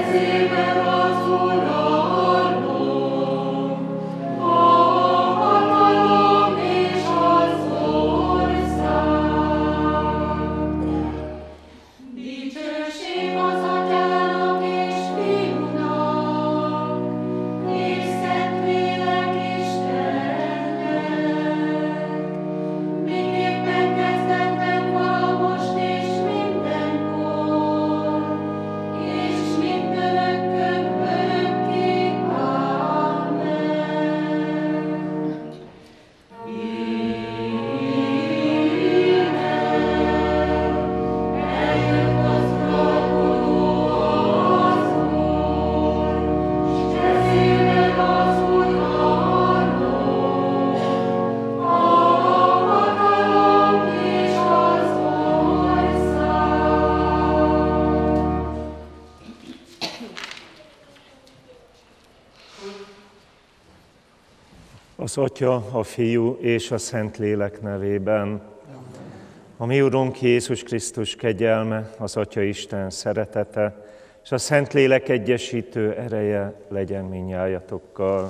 Az Atya, a Fiú és a Szentlélek nevében. A mi Urunk Jézus Krisztus kegyelme, az Atya Isten szeretete, és a Szentlélek egyesítő ereje legyen mindnyájatokkal.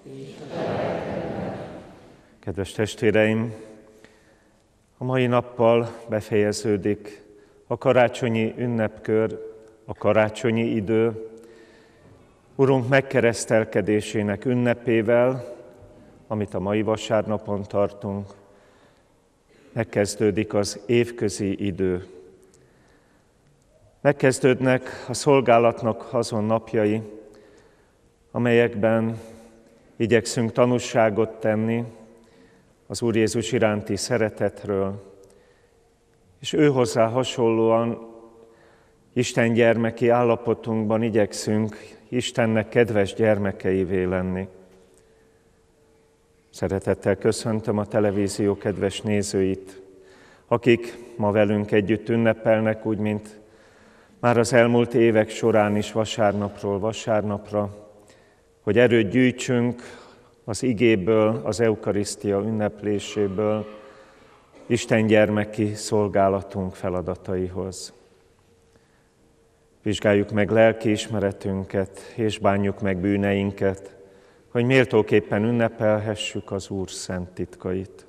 Kedves testvéreim, a mai nappal befejeződik a karácsonyi ünnepkör, a karácsonyi idő, Urunk megkeresztelkedésének ünnepével, amit a mai vasárnapon tartunk. Megkezdődik az évközi idő. Megkezdődnek a szolgálatnak azon napjai, amelyekben igyekszünk tanúságot tenni az Úr Jézus iránti szeretetről, és őhozzá hasonlóan Isten gyermeki állapotunkban igyekszünk Istennek kedves gyermekeivé lenni. Szeretettel köszöntöm a televízió kedves nézőit, akik ma velünk együtt ünnepelnek, úgy, mint már az elmúlt évek során is vasárnapról vasárnapra, hogy erőt gyűjtsünk az igéből, az eukarisztia ünnepléséből, Isten gyermeki szolgálatunk feladataihoz. Vizsgáljuk meg lelkiismeretünket, és bánjuk meg bűneinket, hogy méltóképpen ünnepelhessük az Úr szent titkait.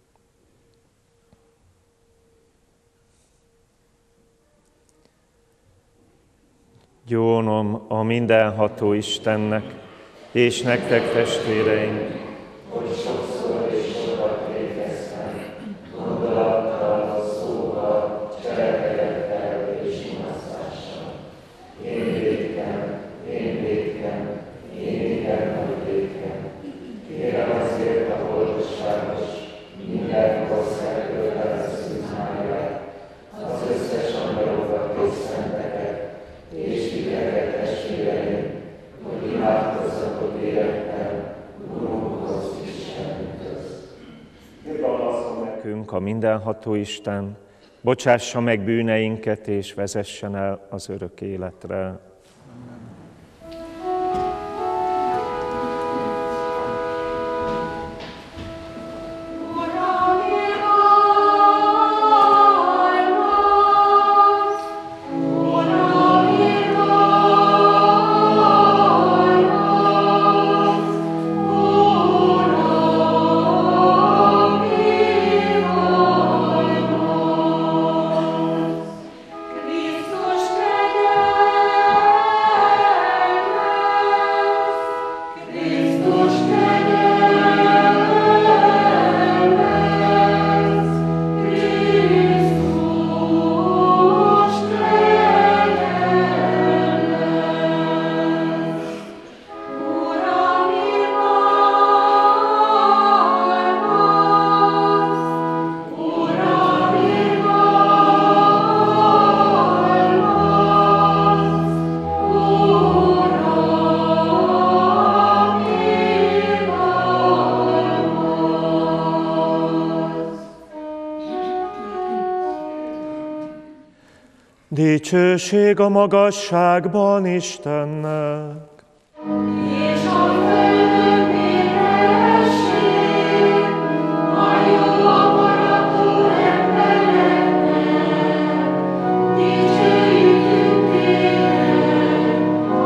Gyónom a mindenható Istennek, és nektek testvéreim, hogy sokszor és sokat végeztem, gondolattal, szóval, cselekedettel és imádkozással. Én vétkem, kérem azért a boldogságos, minden ország örvensz bűnmáját, az összes angyalokat és szenteket, és titeket testvéreim, hogy imádkozzatok életben, Urunkhoz, Istenünkhöz. Irgalmazzon nekünk a mindenható Isten, bocsássa meg bűneinket, és vezessen el az örök életre. Dicsőség a magasságban Istennek. És a földön békesség a jó akaratú embereknek. Dicsőítünk téged,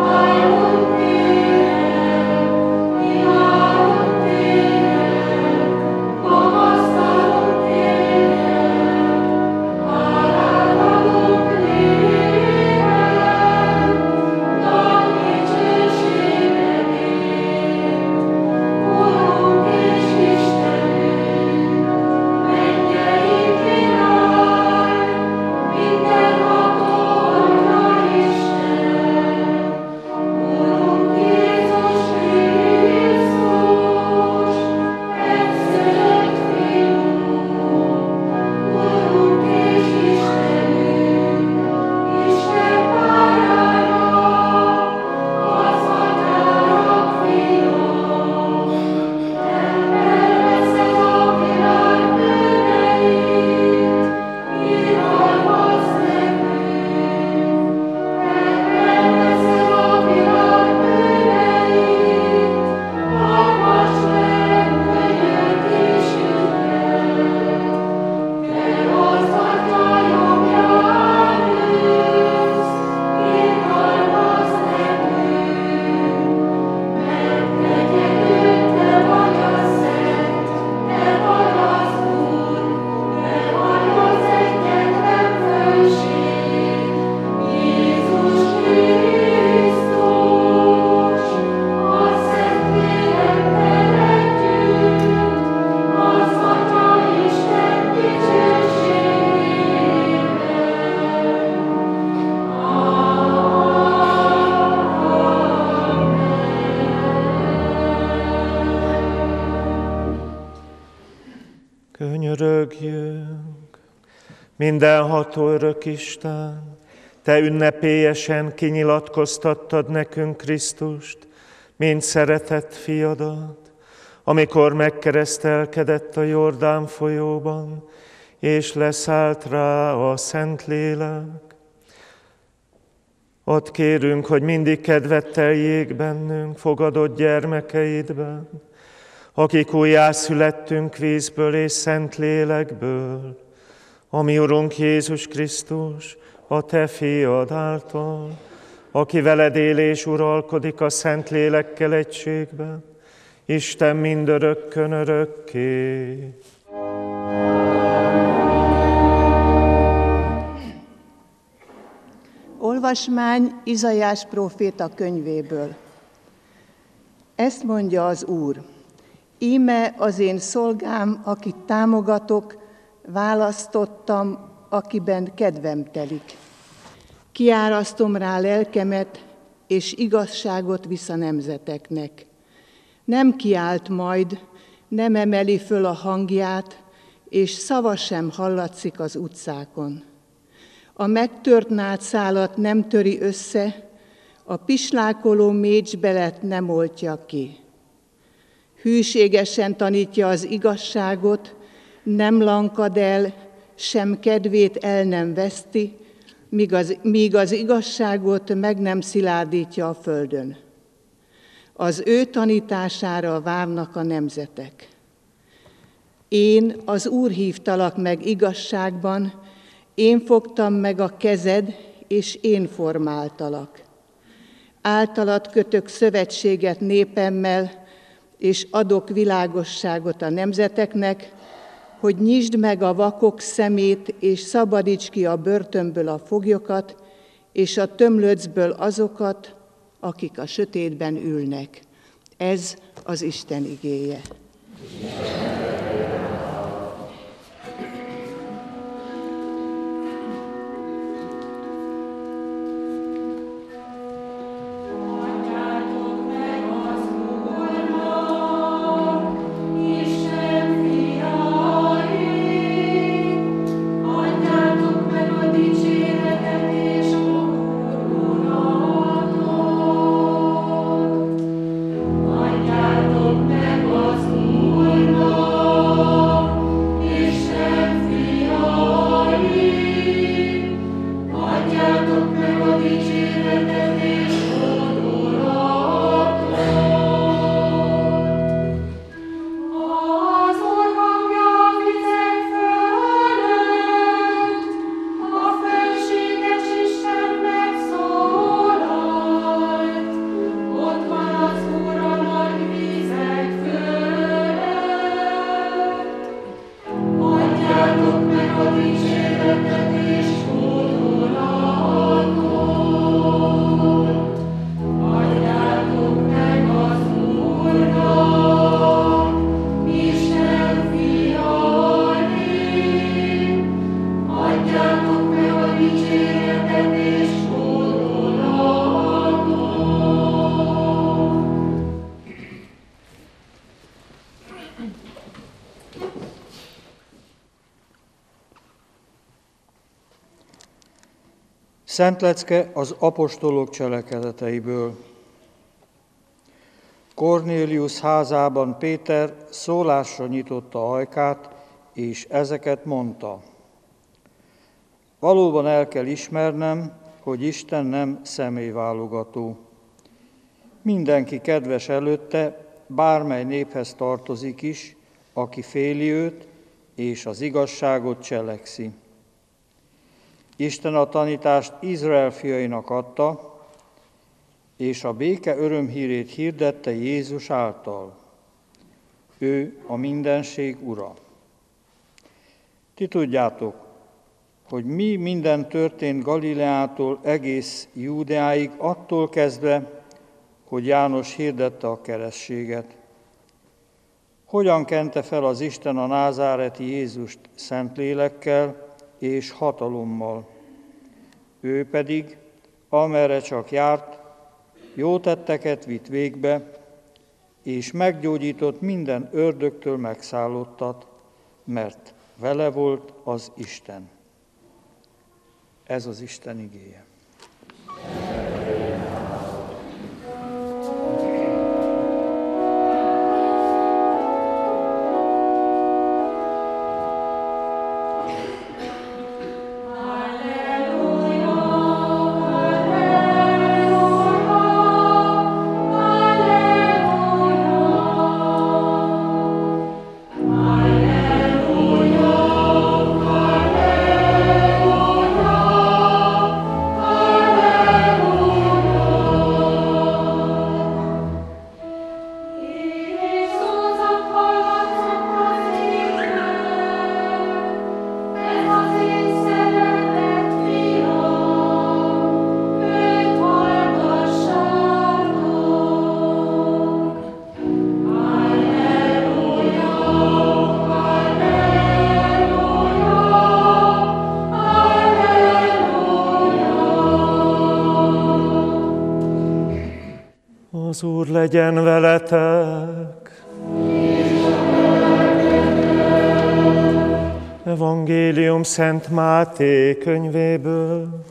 Mindenható örök Isten, Te ünnepélyesen kinyilatkoztattad nekünk Krisztust, mint szeretett fiadat, amikor megkeresztelkedett a Jordán folyóban, és leszállt rá a Szentlélek. Ott kérünk, hogy mindig kedvet teljék bennünk, fogadott gyermekeidben, akik újjászülettünk vízből és Szentlélekből, a mi Urunk Jézus Krisztus, a Te fiad által, aki veled él és uralkodik a Szentlélekkel egységben, Isten mindörökkön örökké. Olvasmány Izaiás próféta könyvéből. Ezt mondja az Úr: íme az én szolgám, akit támogatok, választottam, akiben kedvem telik. Kiárasztom rá lelkemet, és igazságot visz a nemzeteknek. Nem kiált majd, nem emeli föl a hangját, és szava sem hallatszik az utcákon. A megtört nádszálat nem töri össze, a pislákoló mécsbelet nem oltja ki. Hűségesen tanítja az igazságot, nem lankad el, sem kedvét el nem veszti, míg az igazságot meg nem szilárdítja a földön. Az ő tanítására várnak a nemzetek. Én, az Úr hívtalak meg igazságban, én fogtam meg a kezed, és én formáltalak. Általad kötök szövetséget népemmel, és adok világosságot a nemzeteknek, hogy nyisd meg a vakok szemét, és szabadíts ki a börtönből a foglyokat, és a tömlöcből azokat, akik a sötétben ülnek. Ez az Isten igéje. Szent lecke az apostolok cselekedeteiből. Kornélius házában Péter szólásra nyitotta ajkát, és ezeket mondta. Valóban el kell ismernem, hogy Isten nem személyválogató. Mindenki kedves előtte, bármely néphez tartozik is, aki féli őt, és az igazságot cselekszi. Isten a tanítást Izrael fiainak adta, és a béke örömhírét hirdette Jézus által. Ő a mindenség ura. Ti tudjátok, hogy mi minden történt Galileától egész Júdeáig, attól kezdve, hogy János hirdette a keresztséget. Hogyan kente fel az Isten a názáreti Jézust Szentlélekkel és hatalommal. Ő pedig, amerre csak járt, jó tetteket vitt végbe, és meggyógyított minden ördögtől megszállottat, mert vele volt az Isten. Ez az Isten igéje. Az Úr legyen veletek! Evangélium Szent Máté könyvéből.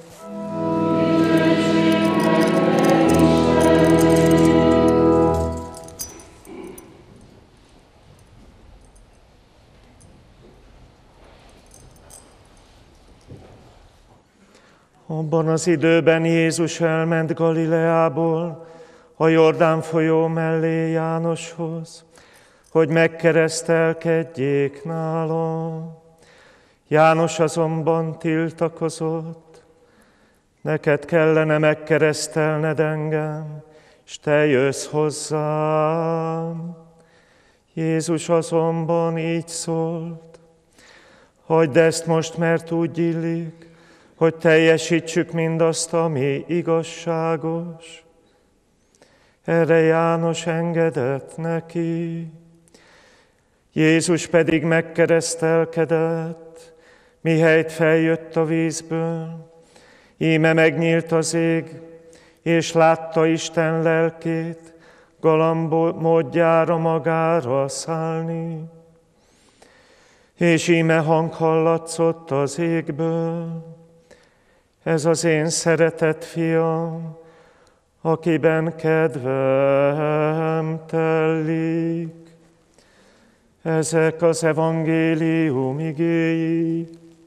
Abban az időben Jézus elment Galileából, a Jordán folyó mellé Jánoshoz, hogy megkeresztelkedjék nála. János azonban tiltakozott: neked kellene megkeresztelned engem, és te jössz hozzám. Jézus azonban így szólt: hagyd ezt most, mert úgy illik, hogy teljesítsük mindazt, ami igazságos. Erre János engedett neki. Jézus pedig megkeresztelkedett, mihelyt feljött a vízből. Íme megnyílt az ég, és látta Isten lelkét galambmódjára magára szállni. És íme hang hallatszott az égből: ez az én szeretett fiam, akiben kedvem telik. Ezek az evangélium igéi.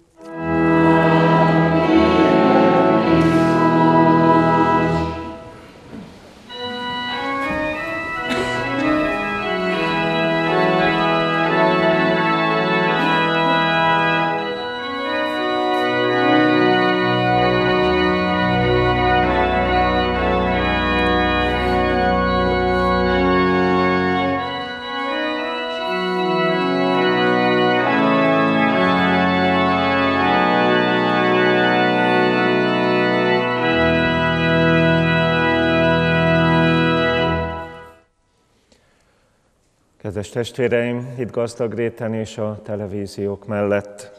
Kedves testvéreim, itt Gazdagréten és a televíziók mellett.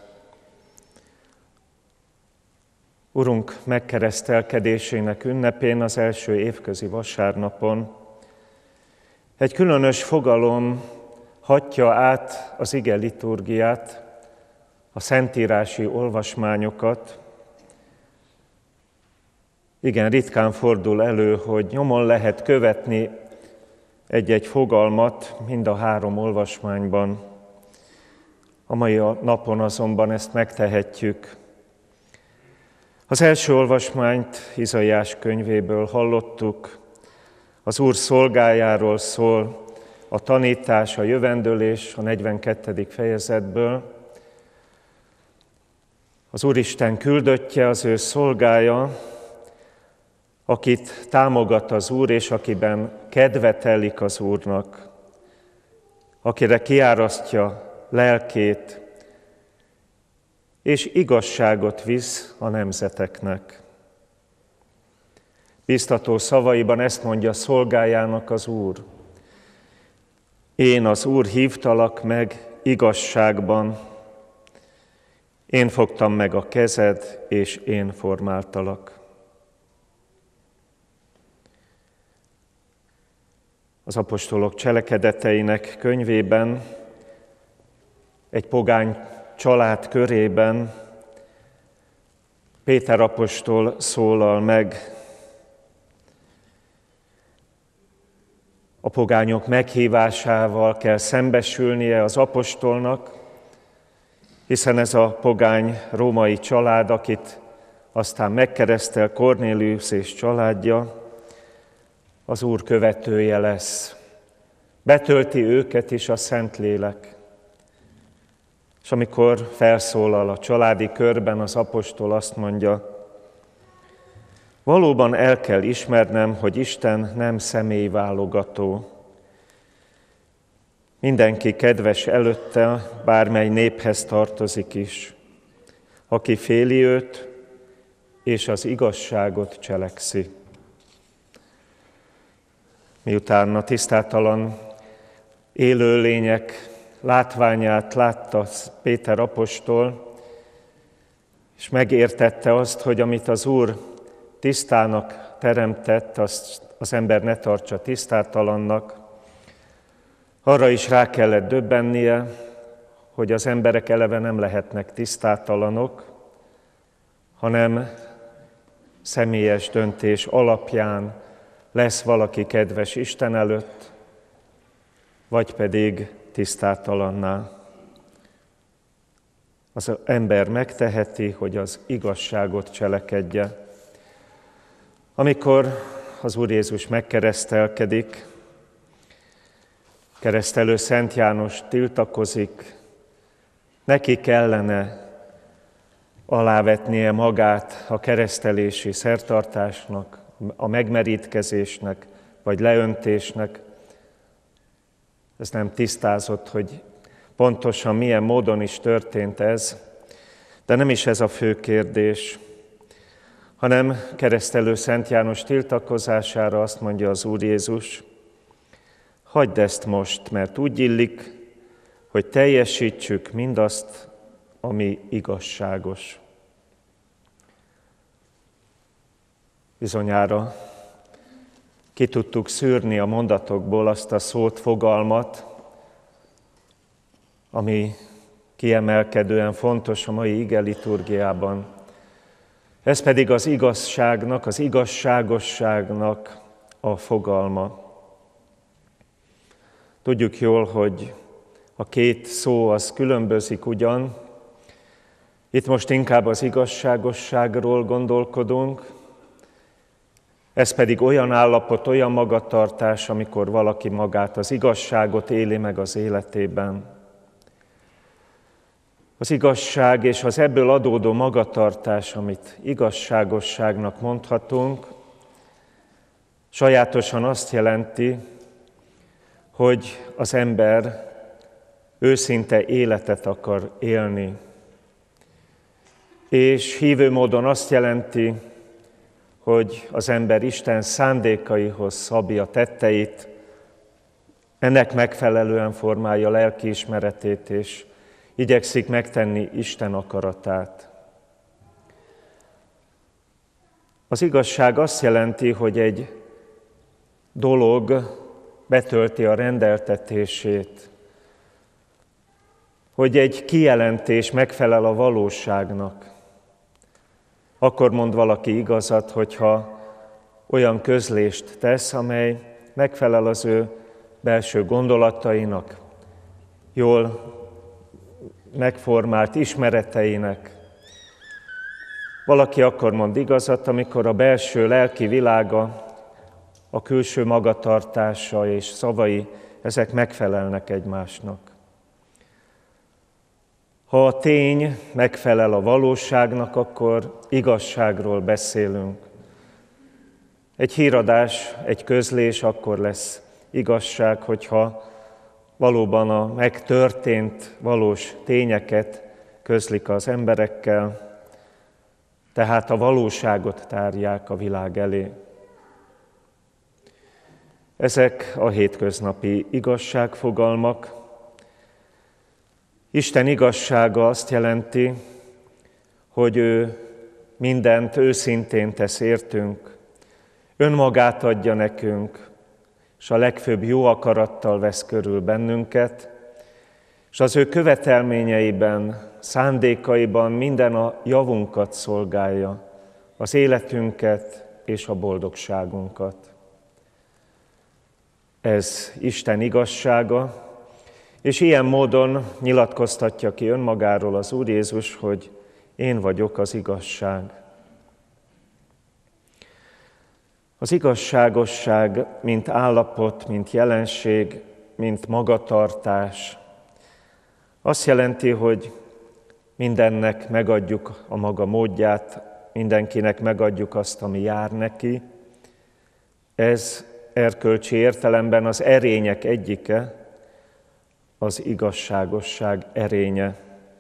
Urunk megkeresztelkedésének ünnepén, az első évközi vasárnapon egy különös fogalom hatja át az ige liturgiát, a szentírási olvasmányokat. Igen, ritkán fordul elő, hogy nyomon lehet követni egy-egy fogalmat mind a három olvasmányban. A mai napon azonban ezt megtehetjük. Az első olvasmányt Izaiás könyvéből hallottuk. Az Úr szolgájáról szól a tanítás, a jövendőlés a 42. fejezetből. Az Úristen küldöttje, az ő szolgája, akit támogat az Úr, és akiben kedve telik az Úrnak, akire kiárasztja lelkét, és igazságot visz a nemzeteknek. Biztató szavaiban ezt mondja szolgájának az Úr: én, az Úr, hívtalak meg igazságban, én fogtam meg a kezed, és én formáltalak. Az apostolok cselekedeteinek könyvében, egy pogány család körében Péter apostol szólal meg a pogányok meghívásával kell szembesülnie az apostolnak, hiszen ez a pogány római család, akit aztán megkeresztel Kornélius és családja, az Úr követője lesz. Betölti őket is a Szentlélek. És amikor felszólal a családi körben, az apostol azt mondja, valóban el kell ismernem, hogy Isten nem személyválogató. Mindenki kedves előtte, bármely néphez tartozik is, aki féli őt, és az igazságot cselekszi. Miután a tisztátalan élőlények látványát látta Péter apostol, és megértette azt, hogy amit az Úr tisztának teremtett, azt az ember ne tartsa tisztátalannak, arra is rá kellett döbbennie, hogy az emberek eleve nem lehetnek tisztátalanok, hanem személyes döntés alapján lesz valaki kedves Isten előtt, vagy pedig tisztátalanná. Az ember megteheti, hogy az igazságot cselekedje. Amikor az Úr Jézus megkeresztelkedik, keresztelő Szent János tiltakozik, neki kellene alávetnie magát a keresztelési szertartásnak, a megmerítkezésnek, vagy leöntésnek. Ez nem tisztázott, hogy pontosan milyen módon is történt ez, de nem is ez a fő kérdés, hanem keresztelő Szent János tiltakozására azt mondja az Úr Jézus, hagyd ezt most, mert úgy illik, hogy teljesítsük mindazt, ami igazságos. Bizonyára ki tudtuk szűrni a mondatokból azt a szót, fogalmat, ami kiemelkedően fontos a mai igeliturgiában. Ez pedig az igazságnak, az igazságosságnak a fogalma. Tudjuk jól, hogy a két szó az különbözik ugyan. Itt most inkább az igazságosságról gondolkodunk, ez pedig olyan állapot, olyan magatartás, amikor valaki magát, az igazságot éli meg az életében. Az igazság és az ebből adódó magatartás, amit igazságosságnak mondhatunk, sajátosan azt jelenti, hogy az ember őszinte életet akar élni. És hívő módon azt jelenti, hogy az ember Isten szándékaihoz szabja tetteit, ennek megfelelően formálja lelkiismeretét, és igyekszik megtenni Isten akaratát. Az igazság azt jelenti, hogy egy dolog betölti a rendeltetését, hogy egy kijelentés megfelel a valóságnak. Akkor mond valaki igazat, hogyha olyan közlést tesz, amely megfelel az ő belső gondolatainak, jól megformált ismereteinek. Valaki akkor mond igazat, amikor a belső lelki világa, a külső magatartása és szavai, ezek megfelelnek egymásnak. Ha a tény megfelel a valóságnak, akkor igazságról beszélünk. Egy híradás, egy közlés akkor lesz igazság, hogyha valóban a megtörtént valós tényeket közlik az emberekkel, tehát a valóságot tárják a világ elé. Ezek a hétköznapi igazságfogalmak. Isten igazsága azt jelenti, hogy ő mindent őszintén tesz értünk, önmagát adja nekünk, és a legfőbb jó akarattal vesz körül bennünket, és az ő követelményeiben, szándékaiban minden a javunkat szolgálja, az életünket és a boldogságunkat. Ez Isten igazsága, és ilyen módon nyilatkoztatja ki önmagáról az Úr Jézus, hogy én vagyok az igazság. Az igazságosság, mint állapot, mint jelenség, mint magatartás, azt jelenti, hogy mindennek megadjuk a maga módját, mindenkinek megadjuk azt, ami jár neki. Ez erkölcsi értelemben az erények egyike, az igazságosság erénye.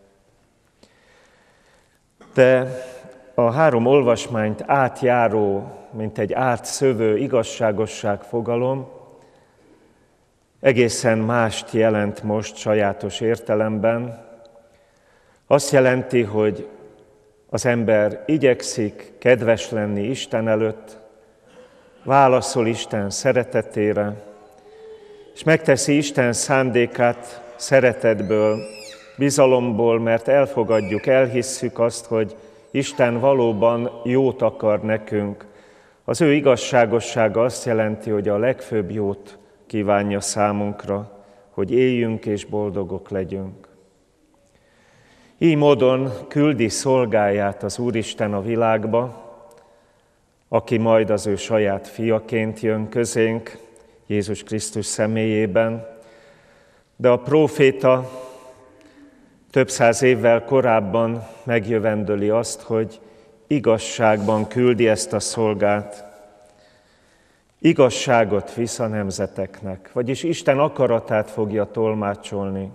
De a három olvasmányt átjáró, mint egy átszövő igazságosság fogalom egészen mást jelent most sajátos értelemben. Azt jelenti, hogy az ember igyekszik kedves lenni Isten előtt, válaszol Isten szeretetére, és megteszi Isten szándékát szeretetből, bizalomból, mert elfogadjuk, elhisszük azt, hogy Isten valóban jót akar nekünk. Az ő igazságossága azt jelenti, hogy a legfőbb jót kívánja számunkra, hogy éljünk és boldogok legyünk. Így módon küldi szolgáját az Úristen a világba, aki majd az ő saját fiaként jön közénk, Jézus Krisztus személyében, de a próféta több száz évvel korábban megjövendöli azt, hogy igazságban küldi ezt a szolgát. Igazságot visz a nemzeteknek, vagyis Isten akaratát fogja tolmácsolni.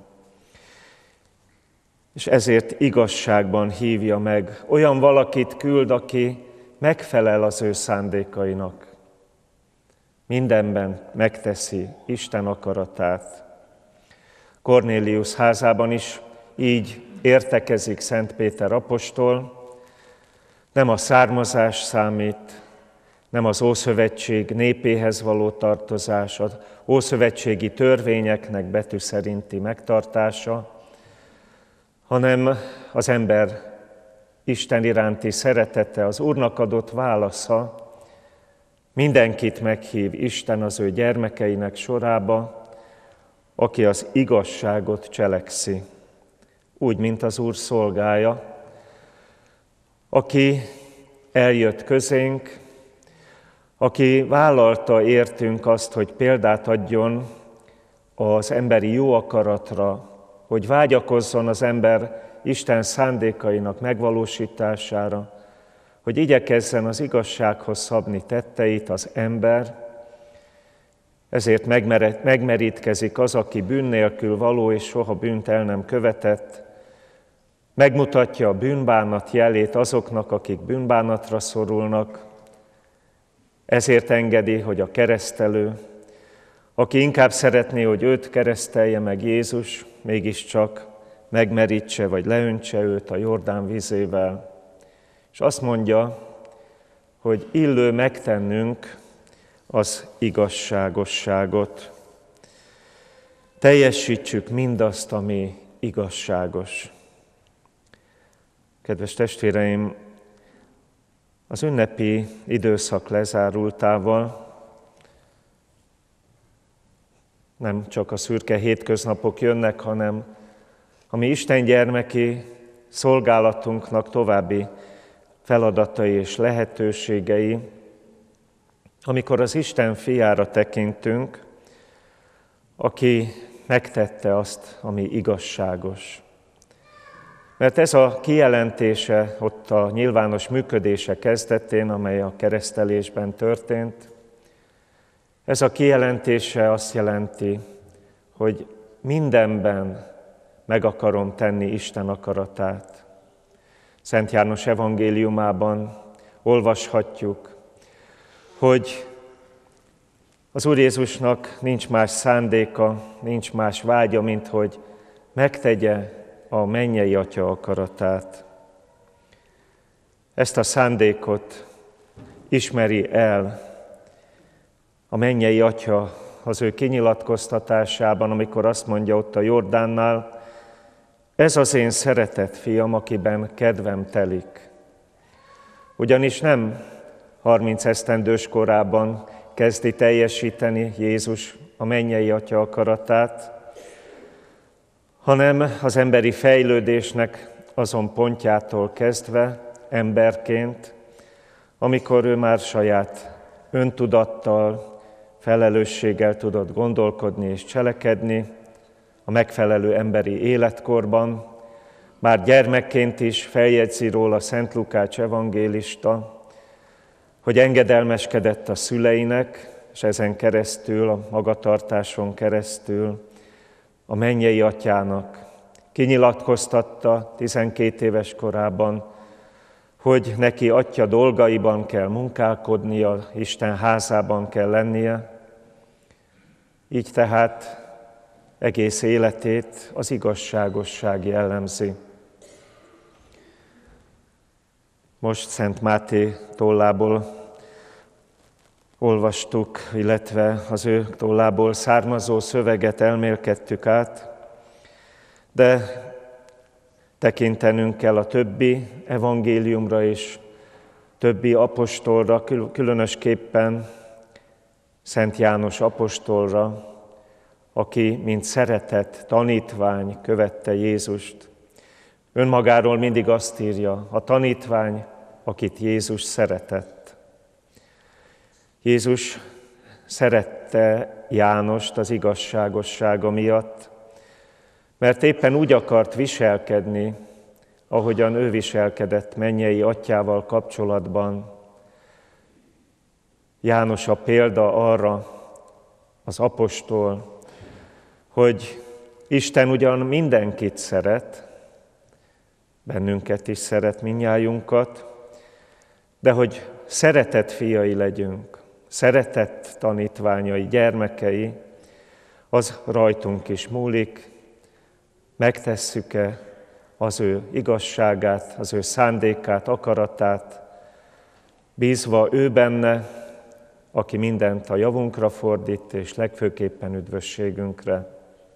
És ezért igazságban hívja meg. Olyan valakit küld, aki megfelel az ő szándékainak. Mindenben megteszi Isten akaratát. Kornélius házában is így értekezik Szent Péter apostol. Nem a származás számít, nem az Ószövetség népéhez való tartozás, az ószövetségi törvényeknek betű szerinti megtartása, hanem az ember Isten iránti szeretete, az Úrnak adott válasza. Mindenkit meghív Isten az ő gyermekeinek sorába, aki az igazságot cselekszi, úgy, mint az Úr szolgája, aki eljött közénk, aki vállalta értünk azt, hogy példát adjon az emberi jó akaratra, hogy vágyakozzon az ember Isten szándékainak megvalósítására, hogy igyekezzen az igazsághoz szabni tetteit az ember, ezért megmerítkezik az, aki bűn nélkül való és soha bűnt el nem követett, megmutatja a bűnbánat jelét azoknak, akik bűnbánatra szorulnak, ezért engedi, hogy a keresztelő, aki inkább szeretné, hogy őt keresztelje meg Jézus, mégiscsak megmerítse vagy leöntse őt a Jordán vízével. És azt mondja, hogy illő megtennünk az igazságosságot. Teljesítsük mindazt, ami igazságos. Kedves testvéreim, az ünnepi időszak lezárultával nem csak a szürke hétköznapok jönnek, hanem a mi Isten gyermeki szolgálatunknak további feladatai és lehetőségei, amikor az Isten fiára tekintünk, aki megtette azt, ami igazságos. Mert ez a kijelentése ott a nyilvános működése kezdetén, amely a keresztelésben történt, ez a kijelentése azt jelenti, hogy mindenben meg akarom tenni Isten akaratát. Szent János evangéliumában olvashatjuk, hogy az Úr Jézusnak nincs más szándéka, nincs más vágya, mint hogy megtegye a mennyei Atya akaratát. Ezt a szándékot ismeri el a mennyei Atya az ő kinyilatkoztatásában, amikor azt mondja ott a Jordánnál, Ez az én szeretett fiam, akiben kedvem telik. Ugyanis nem 30 esztendős korában kezdi teljesíteni Jézus a mennyei Atya akaratát, hanem az emberi fejlődésnek azon pontjától kezdve emberként, amikor ő már saját öntudattal, felelősséggel tudott gondolkodni és cselekedni, a megfelelő emberi életkorban, már gyermekként is feljegyzi róla Szent Lukács evangélista, hogy engedelmeskedett a szüleinek, és ezen keresztül, a magatartáson keresztül a mennyei Atyának kinyilatkoztatta 12 éves korában, hogy neki Atya dolgaiban kell munkálkodnia, Isten házában kell lennie. Így tehát egész életét az igazságosság jellemzi. Most Szent Máté tollából olvastuk, illetve az ő tollából származó szöveget elmélkedtük át, de tekintenünk kell a többi evangéliumra és többi apostolra, különösképpen Szent János apostolra, aki, mint szeretett tanítvány követte Jézust. Önmagáról mindig azt írja, a tanítvány, akit Jézus szeretett. Jézus szerette Jánost az igazságossága miatt, mert éppen úgy akart viselkedni, ahogyan ő viselkedett mennyei Atyával kapcsolatban. János a példa arra, az apostol, hogy Isten ugyan mindenkit szeret, bennünket is szeret, mindnyájunkat, de hogy szeretett fiai legyünk, szeretett tanítványai, gyermekei, az rajtunk is múlik, megtesszük-e az ő igazságát, az ő szándékát, akaratát, bízva ő benne, aki mindent a javunkra fordít, és legfőképpen üdvösségünkre.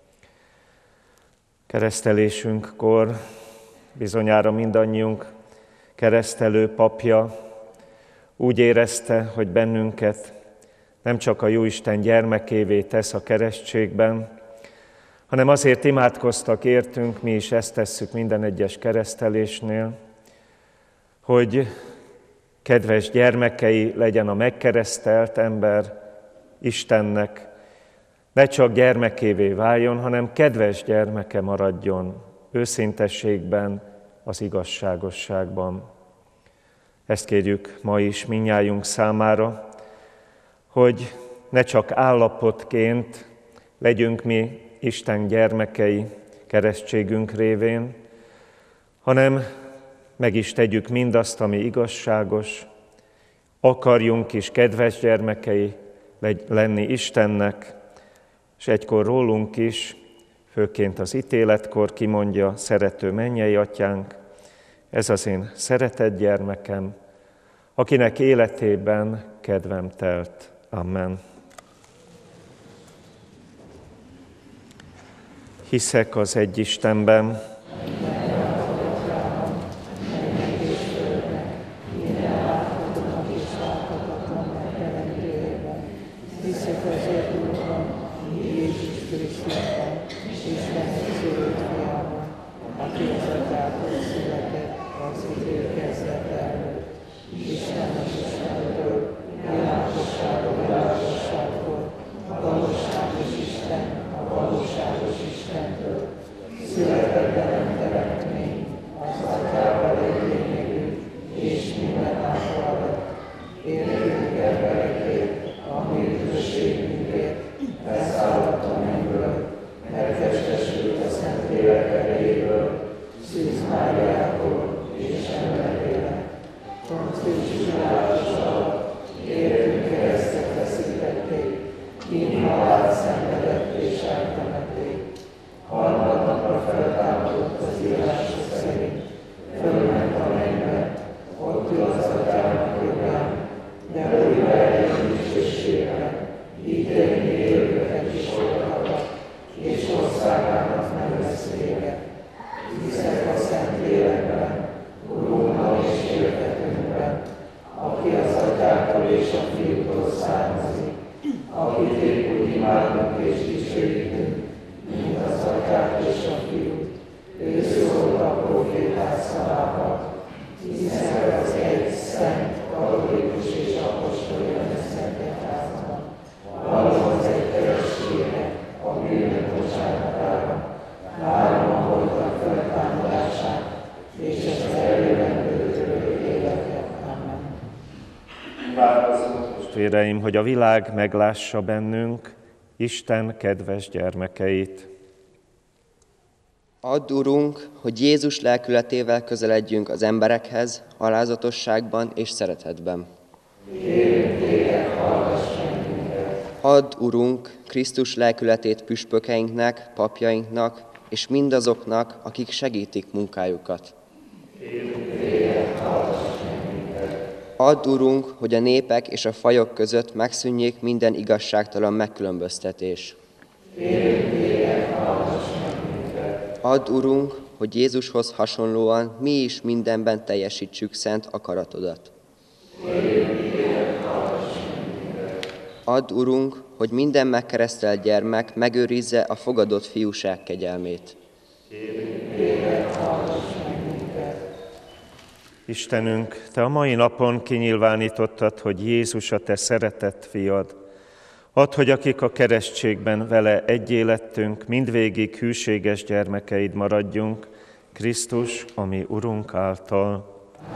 Keresztelésünkkor bizonyára mindannyiunk keresztelő papja úgy érezte, hogy bennünket nem csak a Jóisten gyermekévé tesz a keresztségben, hanem azért imádkoztak értünk, mi is ezt tesszük minden egyes keresztelésnél, hogy kedves gyermekei legyen a megkeresztelt ember Istennek, ne csak gyermekévé váljon, hanem kedves gyermeke maradjon őszintességben, az igazságosságban. Ezt kérjük ma is mindnyájunk számára, hogy ne csak állapotként legyünk mi Isten gyermekei keresztségünk révén, hanem meg is tegyük mindazt, ami igazságos, akarjunk is kedves gyermekei lenni Istennek, és egykor rólunk is, főként az ítéletkor kimondja szerető mennyei Atyánk, ez az én szeretett gyermekem, akinek életében kedvem telt. Amen. Hiszek az egy Istenben, hiszek az ő Úrban, Jézus Krisztusban, Istennek szülött fiában, aki az Atyától született az idő kezdete előtt, Isten az Istentől, világosság a világosságból, a valóságos Isten a valóságos Istentől, született de nem teremtmény, az Atyával egy lényegű, és minden átvallat, értünk emberekért, a mi üdvösségünkért, felszállt a mennyből, megtestesült a Szentlélek erejéből, Szűz Máriától és emberének. Pontius Pilátus alatt értünk keresztet feszítették, kín halált szenvedett és eltemették. Harmadnapra feltámadott az írások szerint, fölment a mennybe, ott ül az Atyának jobbján, de újra eljön dicsőségben, ítélni élőket is holtakat, és országának nem lesz vége. imádunk és dicsőítünk, mint az Atyát és a Fiút. Ő szólt a proféták szavába, hiszen az egy szent, katolikus és apostoli összegyházban, vallom az egy testvérnek a bűnök bocsánatára, várom a holtak feltámadását, és az eljövendő örök életet. Amen. Imádkozzunk, testvéreim, hogy a világ meglássa bennünk Isten kedves gyermekeit. Add, Urunk, hogy Jézus lelkületével közeledjünk az emberekhez, alázatosságban és szeretetben. Kérünk téged, hallgass meg minket. Add, Urunk, Krisztus lelkületét püspökeinknek, papjainknak és mindazoknak, akik segítik munkájukat. Kérünk téged, hallgass meg minket. Add, Urunk, hogy a népek és a fajok között megszűnjék minden igazságtalan megkülönböztetés. Kérünk téged, hallgass meg minket. Add, Urunk, hogy Jézushoz hasonlóan mi is mindenben teljesítsük szent akaratodat. Add, Urunk, hogy minden megkeresztelt gyermek megőrizze a fogadott fiúság kegyelmét. Istenünk, Te a mai napon kinyilvánítottad, hogy Jézus a Te szeretett fiad. Add, hogy akik a keresztségben vele egyé lettünk, mindvégig hűséges gyermekeid maradjunk, Krisztus, a mi Urunk által.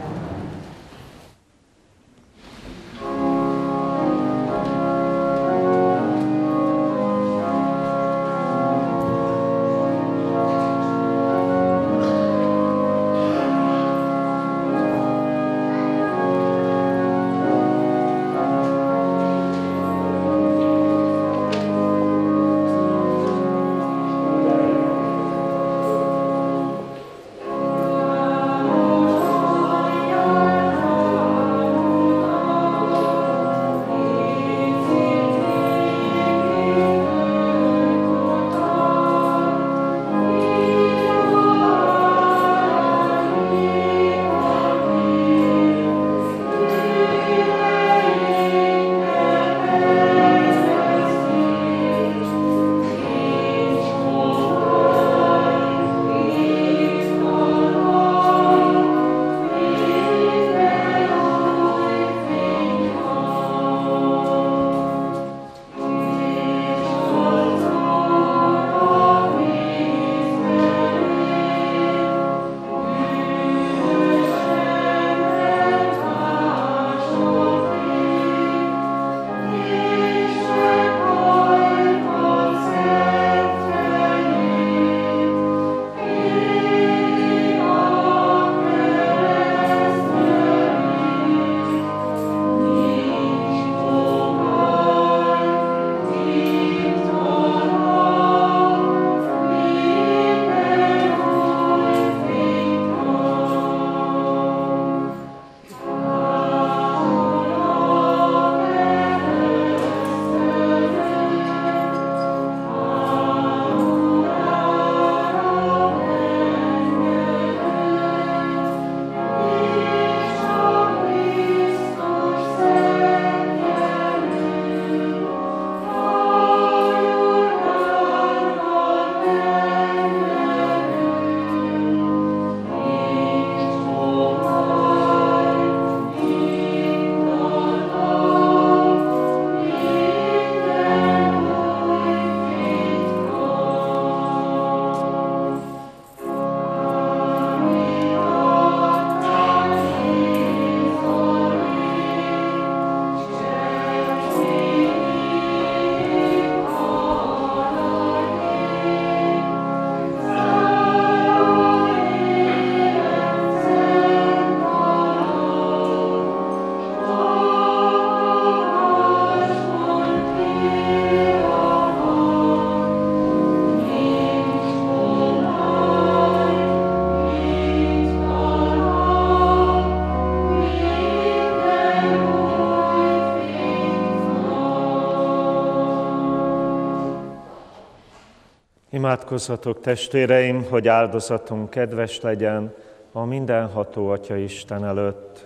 Imádkozzatok, testvéreim, hogy áldozatunk kedves legyen a mindenható Atya Isten előtt.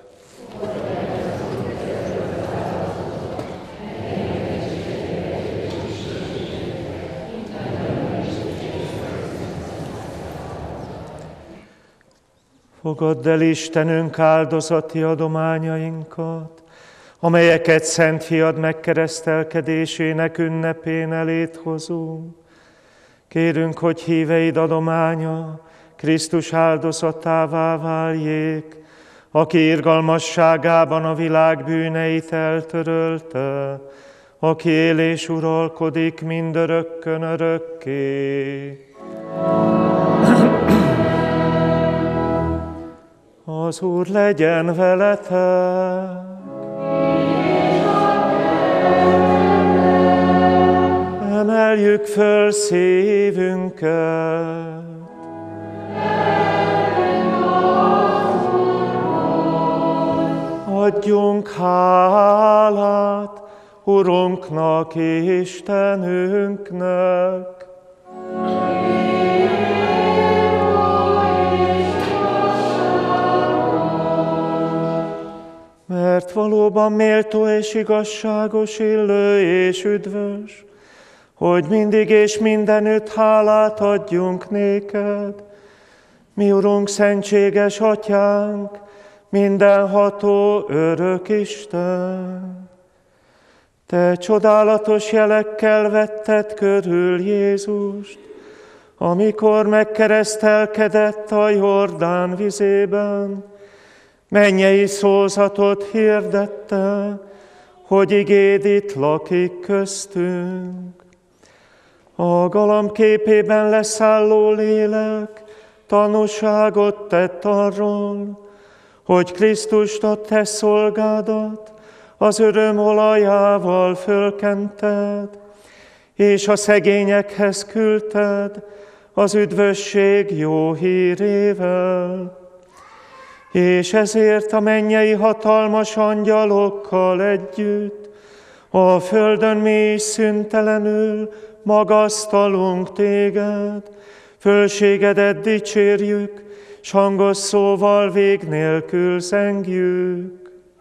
Fogadd el, Istenünk, áldozati adományainkat, amelyeket Szent Fiad megkeresztelkedésének ünnepén elét hozunk. Kérünk, hogy híveid adománya Krisztus áldozatává váljék, aki irgalmasságában a világ bűneit eltörölte, aki él és uralkodik mindörökkön örökké. Az Úr legyen veletek! Emeljük föl szívünket! Adjunk hálát Urunknak, Istenünknek! Mert valóban méltó és igazságos, illő és üdvös, hogy mindig és mindenütt hálát adjunk néked, mi Urunk, szentséges Atyánk, mindenható örök Isten. Te csodálatos jelekkel vetted körül Jézust, amikor megkeresztelkedett a Jordán vizében, mennyei szózatot hirdette, hogy igéd itt lakik köztünk. A galamb képében leszálló lélek tanúságot tett arról, hogy Krisztust a te szolgádat az öröm olajával fölkented, és a szegényekhez küldted az üdvösség jó hírével. És ezért a mennyei hatalmas angyalokkal együtt a földön mi is szüntelenül magasztalunk téged, fölségedet dicsérjük, s hangos szóval vég nélkül zengjük.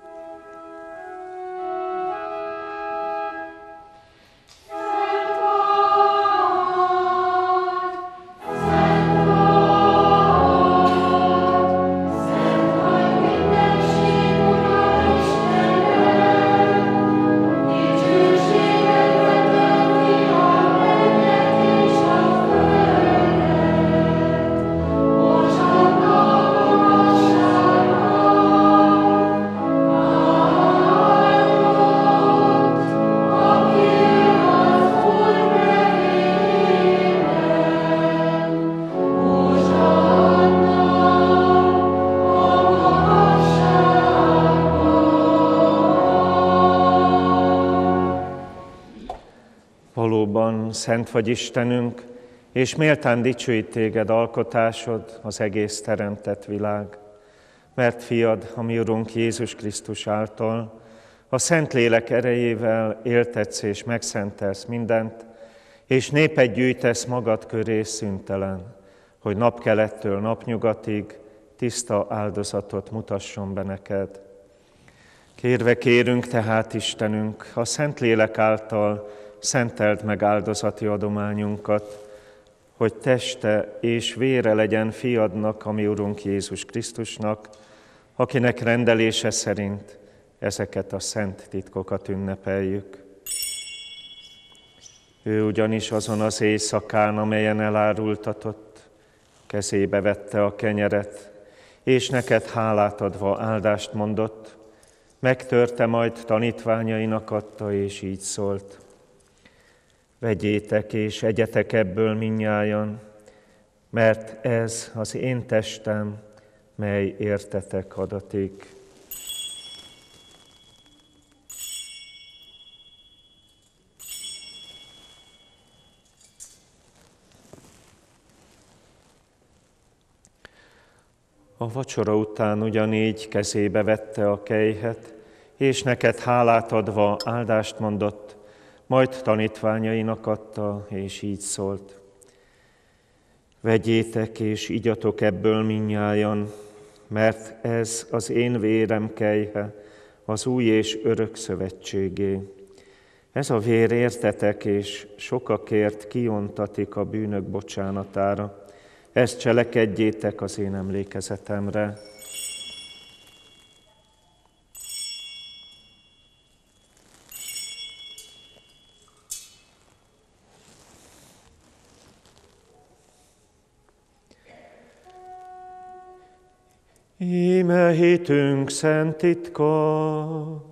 Valóban szent vagy Istenünk, és méltán dicsőít téged alkotásod, az egész teremtett világ. Mert fiad, a mi Urunk Jézus Krisztus által, a Szentlélek erejével éltetsz és megszentelsz mindent, és népet gyűjtesz magad köré szüntelen, hogy napkelettől napnyugatig tiszta áldozatot mutasson be neked. Kérve kérünk tehát, Istenünk, a Szentlélek által szenteld meg áldozati adományunkat, hogy teste és vére legyen fiadnak, a mi Urunk Jézus Krisztusnak, akinek rendelése szerint ezeket a szent titkokat ünnepeljük. Ő ugyanis azon az éjszakán, amelyen elárultatott, kezébe vette a kenyeret, és neked hálát adva áldást mondott, megtörte, majd tanítványainak adta, és így szólt: vegyétek és egyetek ebből mindnyájan, mert ez az én testem, mely értetek adatik. A vacsora után ugyanígy kezébe vette a kelyhet, és neked hálát adva áldást mondott, majd tanítványainak adta, és így szólt: vegyétek és igyatok ebből mindnyájan, mert ez az én vérem kelyhe, az új és örök szövetségé. Ez a vér értetek és sokakért kiontatik a bűnök bocsánatára. Ezt cselekedjétek az én emlékezetemre. Íme hitünk szent titka.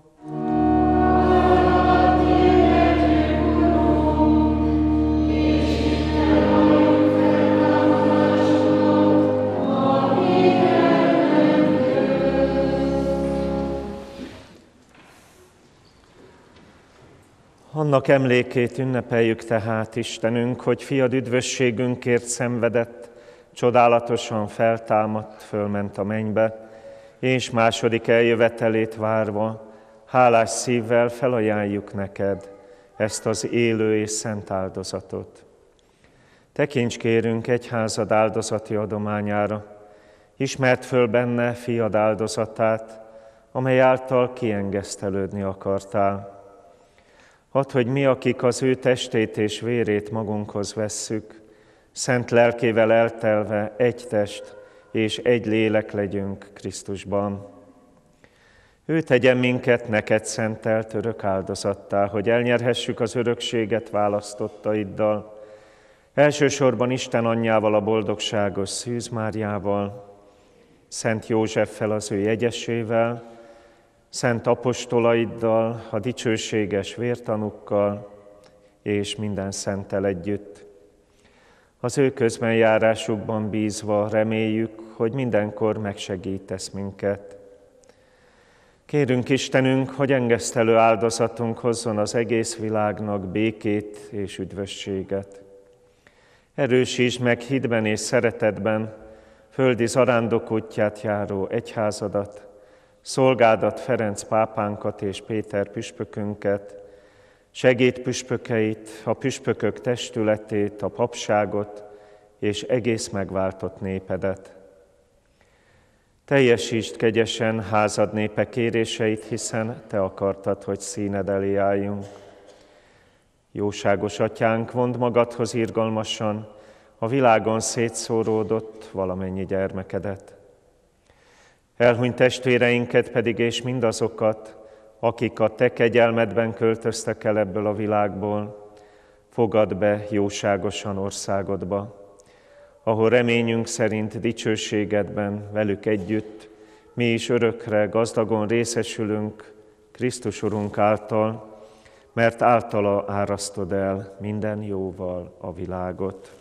Annak emlékét ünnepeljük tehát, Istenünk, hogy fiad üdvösségünkért szenvedett, csodálatosan feltámadt, fölment a mennybe, és második eljövetelét várva, hálás szívvel felajánljuk neked ezt az élő és szent áldozatot. Tekints kérünk egyházad áldozati adományára, ismerd föl benne fiad áldozatát, amely által kiengesztelődni akartál. Add, hogy mi, akik az ő testét és vérét magunkhoz vesszük, szent lelkével eltelve egy test és egy lélek legyünk Krisztusban. Ő tegyen minket neked szentelt örök áldozattá, hogy elnyerhessük az örökséget választottaiddal, elsősorban Isten anyjával, a boldogságos Szűz Máriával, Szent Józseffel, az ő jegyesével, szent apostolaiddal, a dicsőséges vértanukkal és minden szenttel együtt. Az ő közbenjárásukban bízva reméljük, hogy mindenkor megsegítesz minket. Kérünk Istenünk, hogy engesztelő áldozatunk hozzon az egész világnak békét és üdvösséget. Erősítsd meg hitben és szeretetben földi zarándok útját járó egyházadat, szolgádat, Ferenc pápánkat és Péter püspökünket, segít püspökeit, a püspökök testületét, a papságot és egész megváltott népedet. Teljesítsd kegyesen házad népe kéréseit, hiszen te akartad, hogy színed elé álljunk. Jóságos atyánk, vondd magadhoz irgalmasan a világon szétszóródott valamennyi gyermekedet. Elhunyt testvéreinket pedig és mindazokat, akik a te kegyelmedben költöztek el ebből a világból, fogadd be jóságosan országodba, ahol reményünk szerint dicsőségedben velük együtt mi is örökre gazdagon részesülünk Krisztus Urunk által, mert általa árasztod el minden jóval a világot.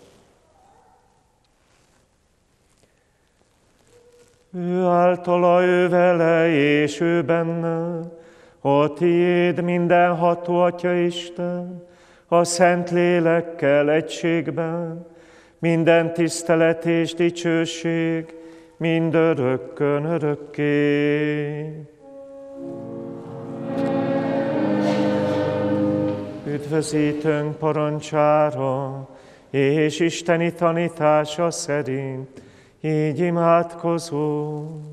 Ő általa, ő vele és ő benne, a tiéd mindenható Atya Isten, a Szent Lélekkel egységben, minden tisztelet és dicsőség, mindörökkön örökké. Üdvözítőnk parancsára és isteni tanítása szerint így imádkozunk.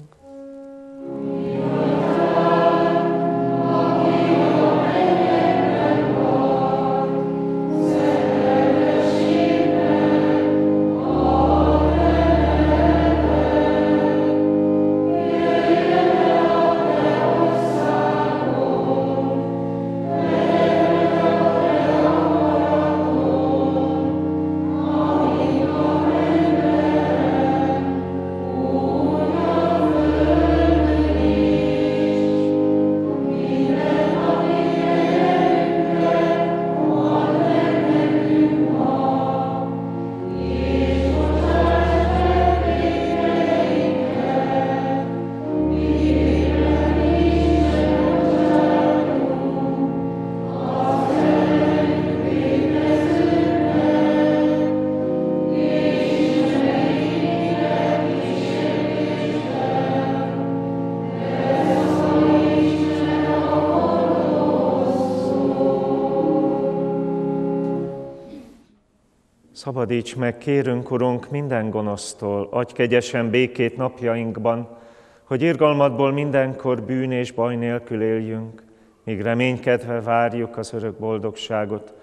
Szabadíts meg, kérünk, Urunk, minden gonosztól, adj kegyesen békét napjainkban, hogy irgalmadból mindenkor bűn és baj nélkül éljünk, míg reménykedve várjuk az örök boldogságot,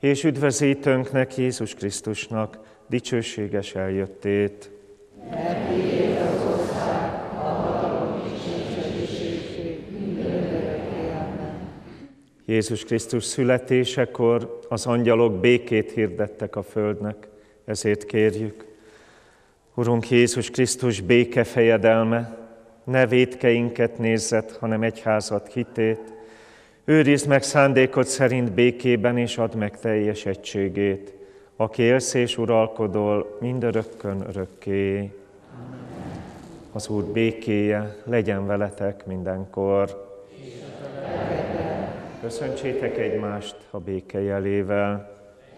és üdvözítőnknek, Jézus Krisztusnak dicsőséges eljöttét. Mert tiéd az ország, a hatalom és a dicsőség mindörökké. Amen. Jézus Krisztus születésekor az angyalok békét hirdettek a földnek, ezért kérjük. Urunk Jézus Krisztus béke fejedelme, ne vétkeinket nézzed, hanem egyházad hitét. Őrizd meg szándékod szerint békében, és add meg teljes egységét, aki élsz és uralkodol mindörökkön örökké. Az Úr békéje legyen veletek mindenkor. Köszöntsétek egymást a béke jelével.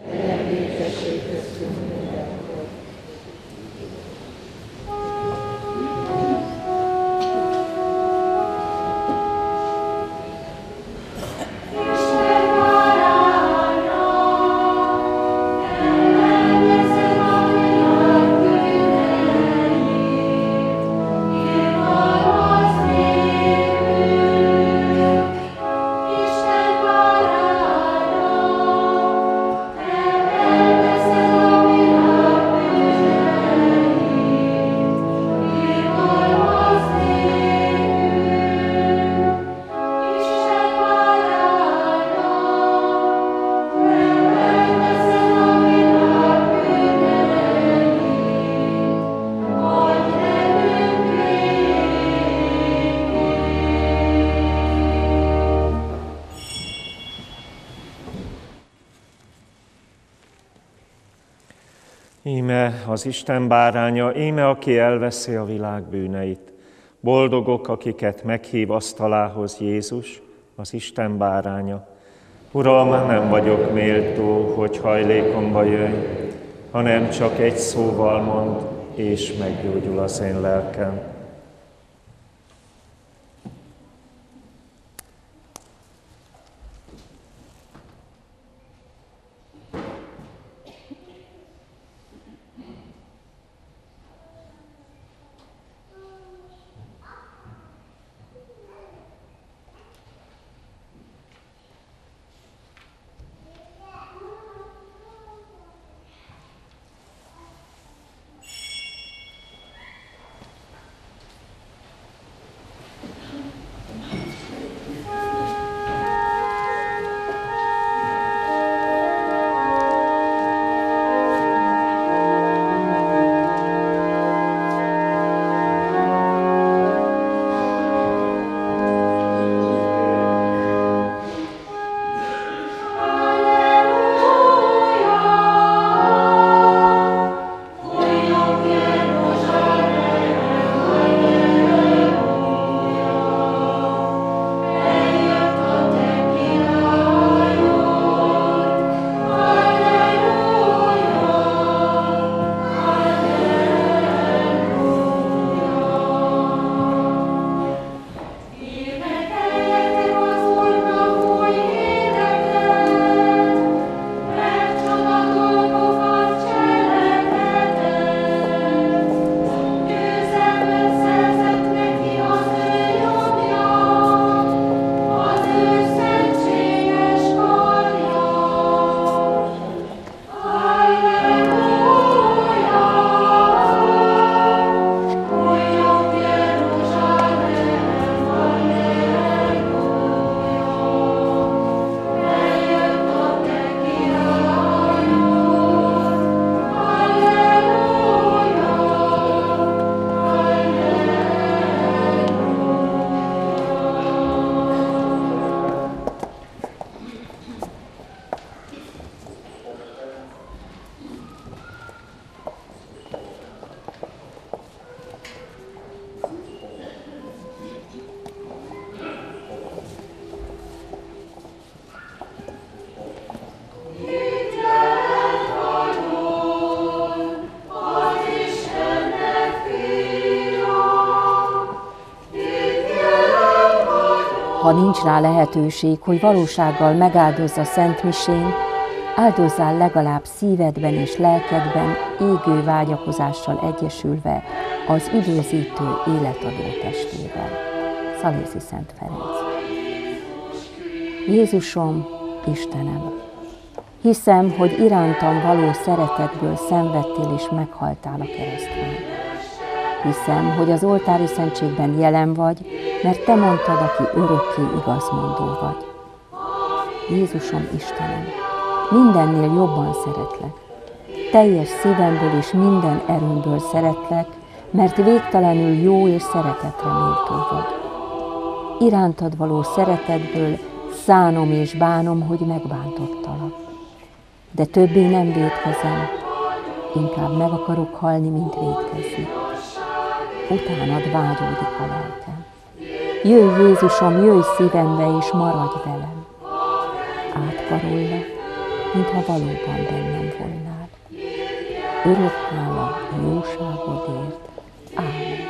Íme az Isten báránya, íme aki elveszi a világ bűneit. Boldogok, akiket meghív asztalához Jézus, az Isten báránya. Uram, nem vagyok méltó, hogy hajlékomba jöjj, hanem csak egy szóval mond, és meggyógyul az én lelkem. Ha nincs rá lehetőség, hogy valósággal megáldozza Szent Misén, áldozzál legalább szívedben és lelkedben égő vágyakozással egyesülve az üdvözítő életadó testével. Szalézi Szent Ferenc. Jézusom, Istenem, Hiszem, hogy irántam való szeretetből szenvedtél és meghaltál a keresztfán. Hiszem, hogy az oltári szentségben jelen vagy, mert te mondtad, aki örökké igazmondó vagy. Jézusom, Istenem, mindennél jobban szeretlek. Teljes szívemből és minden erőmből szeretlek, mert végtelenül jó és szeretetre méltó vagy. Irántad való szeretetből szánom és bánom, hogy megbántottalak. De többé nem vétkezem, inkább meg akarok halni, mint vétkezni. Utánad vágyódik a lelkem. Jöjj, Jézusom, jöjj szívembe, és maradj velem. Átkarollak, mintha valóban bennem volnál. Örök hála jóságodért. Ámen.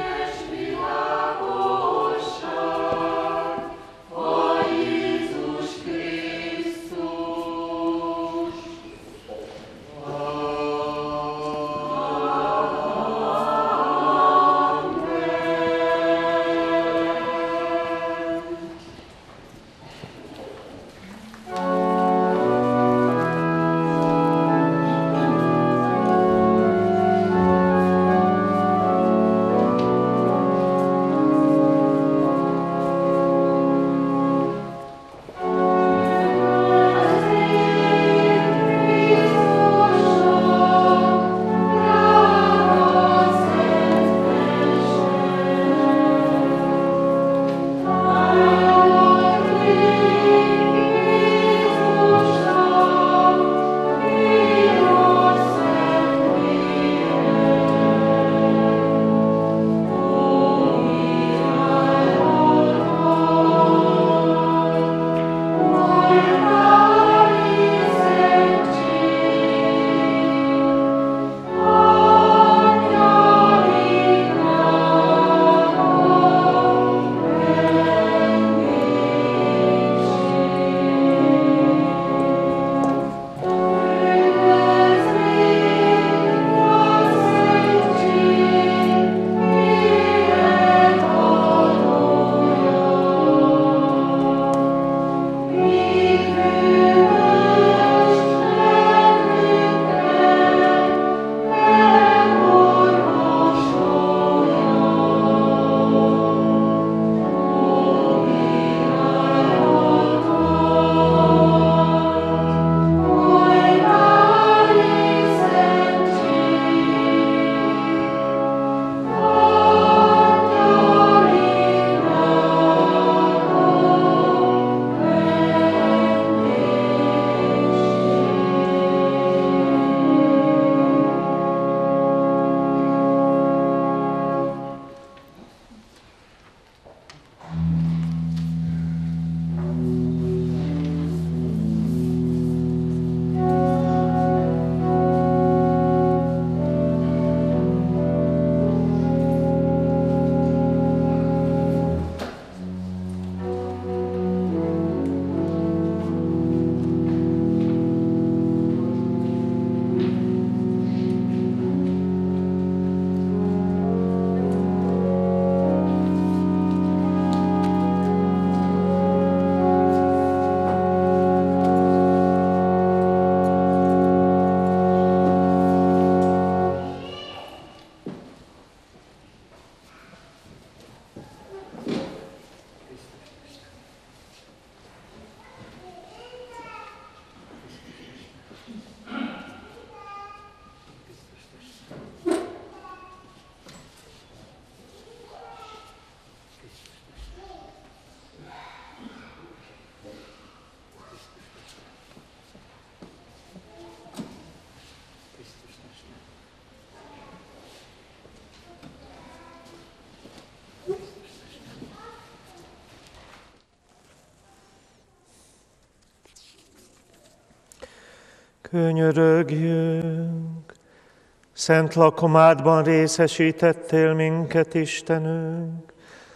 Könyörögjünk! Szent lakomádban részesítettél minket, Istenünk.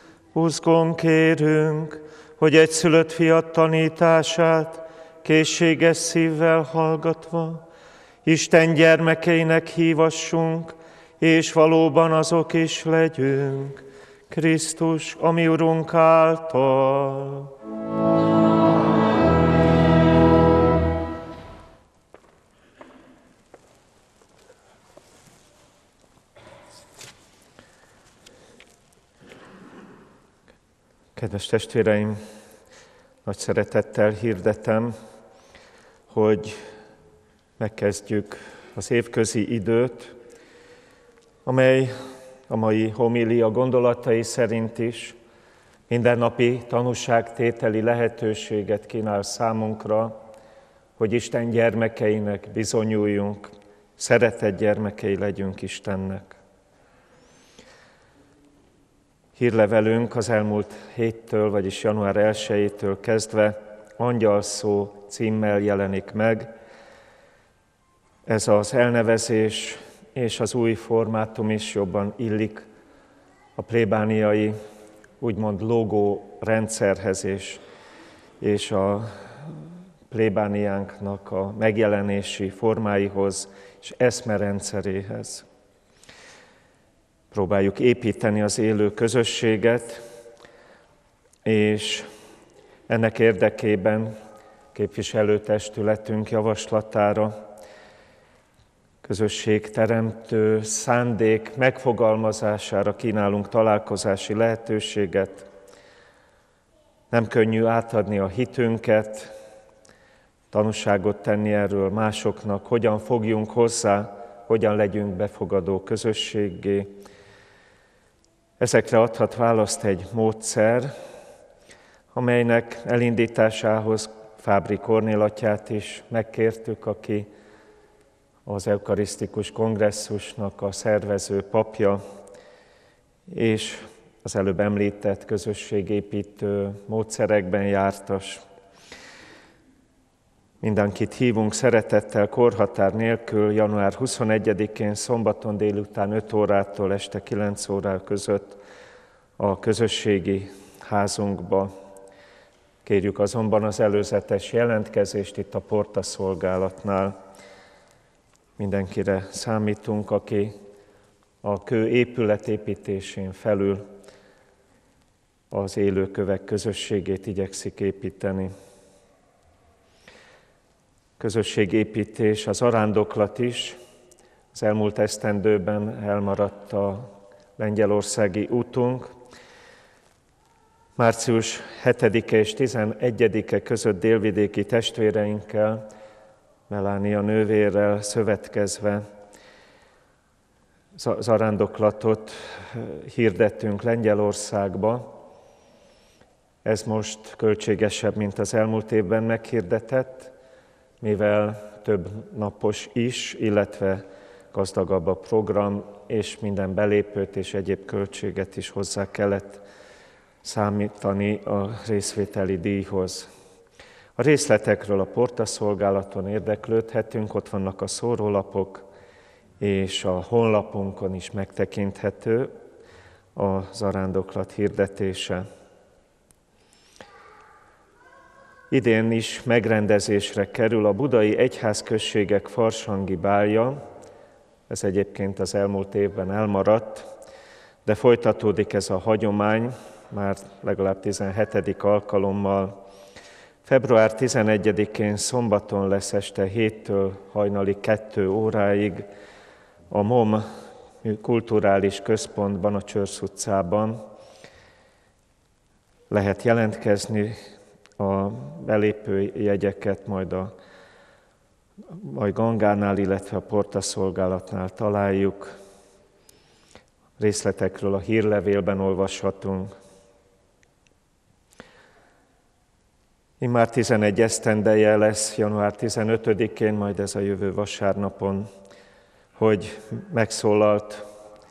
Buzgón kérünk, hogy egyszülött fiad tanítását készséges szívvel hallgatva Isten gyermekeinek hívassunk, és valóban azok is legyünk, Krisztus, a mi Urunk által. Kedves testvéreim, nagy szeretettel hirdetem, hogy megkezdjük az évközi időt, amely a mai homilia gondolatai szerint is mindennapi tanúságtételi lehetőséget kínál számunkra, hogy Isten gyermekeinek bizonyuljunk, szeretett gyermekei legyünk Istennek. Hírlevelünk az elmúlt héttől, vagyis január 1-től kezdve Angyalszó címmel jelenik meg. Ez az elnevezés és az új formátum is jobban illik a plébániai, úgymond logó rendszerhez és a plébániánknak a megjelenési formáihoz és eszmerendszeréhez. Próbáljuk építeni az élő közösséget, és ennek érdekében képviselőtestületünk javaslatára közösségteremtő szándék megfogalmazására kínálunk találkozási lehetőséget. Nem könnyű átadni a hitünket, tanúságot tenni erről másoknak, hogyan fogjunk hozzá, hogyan legyünk befogadó közösséggé. Ezekre adhat választ egy módszer, amelynek elindításához Fábri Kornél atyát is megkértük, aki az eukarisztikus kongresszusnak a szervező papja, és az előbb említett közösségépítő módszerekben jártas. Mindenkit hívunk szeretettel, korhatár nélkül, január 21-én szombaton délután 5 órától este 9 óra között a közösségi házunkba. Kérjük azonban az előzetes jelentkezést itt a portaszolgálatnál. Mindenkire számítunk, aki a kő épületépítésén felül az élőkövek közösségét igyekszik építeni. Közösségépítés, az arándoklat is. Az elmúlt esztendőben elmaradt a lengyelországi útunk. Március 7-e és 11-e között délvidéki testvéreinkkel, Melánia nővérrel szövetkezve az arándoklatot hirdettünk Lengyelországba. Ez most költségesebb, mint az elmúlt évben meghirdetett, mivel több napos is, illetve gazdagabb a program, és minden belépőt és egyéb költséget is hozzá kellett számítani a részvételi díjhoz. A részletekről a portaszolgálaton érdeklődhetünk, ott vannak a szórólapok, és a honlapunkon is megtekinthető az arándoklat hirdetése. Idén is megrendezésre kerül a budai egyházközségek farsangi bálja, ez egyébként az elmúlt évben elmaradt, de folytatódik ez a hagyomány, már legalább 17. alkalommal. Február 11-én szombaton lesz este 7-től hajnali 2 óráig a MOM kulturális központban, a Csörsz utcában. Lehet jelentkezni, a belépő jegyeket majd Gangánál, illetve a portaszolgálatnál találjuk. Részletekről a hírlevélben olvashatunk. Immár 11 esztendeje lesz január 15-én, majd ez a jövő vasárnapon, hogy megszólalt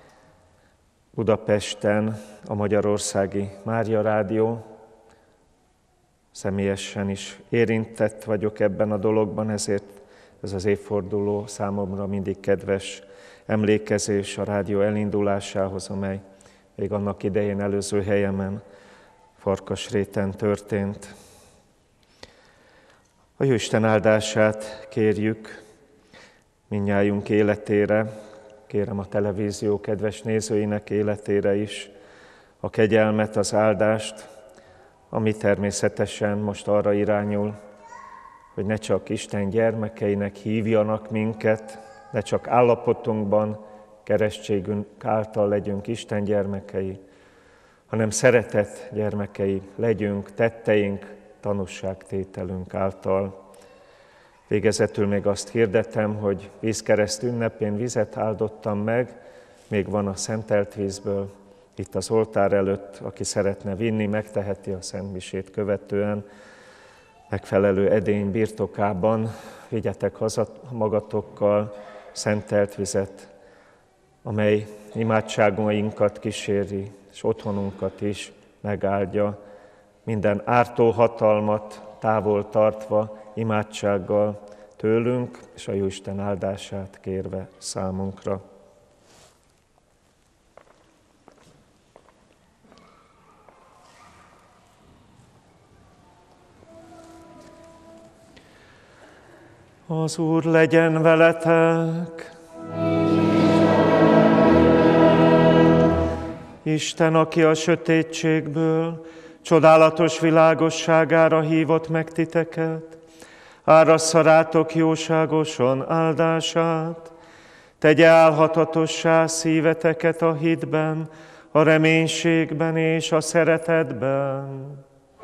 Budapesten a Magyarországi Mária Rádió. Személyesen is érintett vagyok ebben a dologban, ezért ez az évforduló számomra mindig kedves emlékezés a rádió elindulásához, amely még annak idején előző helyemen, Farkasréten történt. A Jóisten áldását kérjük mindnyájunk életére, kérem a televízió kedves nézőinek életére is a kegyelmet, az áldást, ami természetesen most arra irányul, hogy ne csak Isten gyermekeinek hívjanak minket, ne csak állapotunkban, keresztségünk által legyünk Isten gyermekei, hanem szeretet gyermekei legyünk tetteink, tanúságtételünk által. Végezetül még azt hirdetem, hogy vízkereszt ünnepén vizet áldottam meg, még van a szentelt vízből, itt az oltár előtt, aki szeretne vinni, megteheti a szentmisét követően, megfelelő edény birtokában, vigyetek haza magatokkal szentelt vizet, amely imádságainkat kíséri, és otthonunkat is megáldja, minden ártó hatalmat távol tartva, imádsággal tőlünk, és a Jóisten áldását kérve számunkra. Az Úr legyen veletek! Isten, aki a sötétségből csodálatos világosságára hívott meg titeket, árassza rátok jóságosan áldását, tegye állhatatossá szíveteket a hitben, a reménységben és a szeretetben.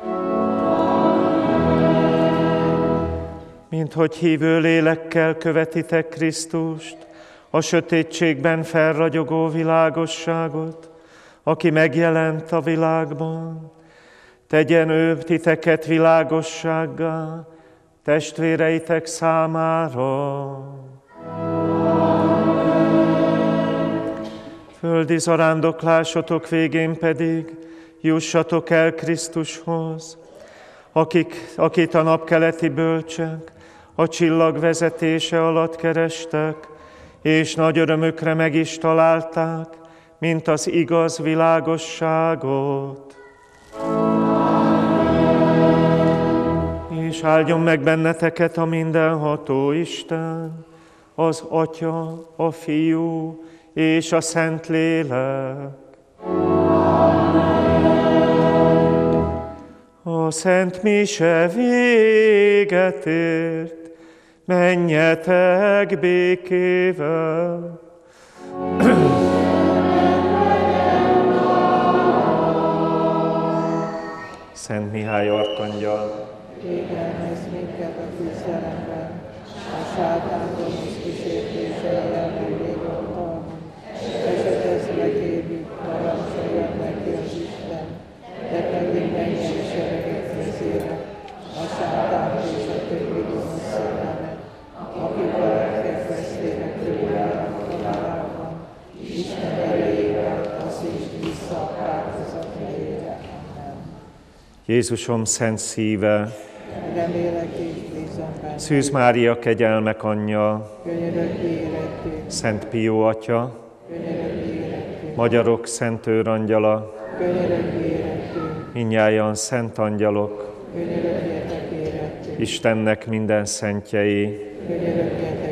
Minthogy hívő lélekkel követitek Krisztust, a sötétségben felragyogó világosságot, aki megjelent a világban, tegyen ő titeket világossággá, testvéreitek számára. Földi zarándoklásotok végén pedig jussatok el Krisztushoz, akit a napkeleti bölcsek a csillag vezetése alatt kerestek, és nagy örömükre meg is találták, mint az igaz világosságot. És áldjon meg benneteket a mindenható Isten, az Atya, a Fiú és a Szentlélek. A Szent Mise véget ért, menjetek békével. Szent Mihály arkangyal, védelmez minket a küzdelemben, a sátán gonosz kísértése ellen végontalmon, esetez megéri, parancsoljon neki az Isten, de pedig menjen seregek kezére, a sátánt és a többi gonosz szellemet, akik a legkedvesztére körüljárnak halálában, Isten erejével taszítsd vissza a kárhozat helyére. Amen. Jézusom szent szíve, Remélek és bízom benne. Szűz Mária kegyelmek anyja, Könyörögj érettünk, Szent Pió atya, könyörögj érettünk, magyarok szent őrangyala, könyörögj érettünk, mindnyájan szent angyalok, könyörögjetek érettünk, Istennek minden szentjei, könyörögjetek